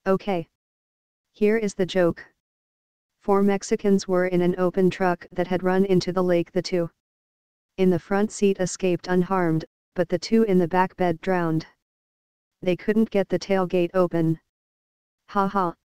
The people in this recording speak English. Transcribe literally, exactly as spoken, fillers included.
Okay. Here is the joke. Four Mexicans were in an open truck that had run into the lake. The two in the front seat escaped unharmed, but the two in the back bed drowned. They couldn't get the tailgate open. Ha ha.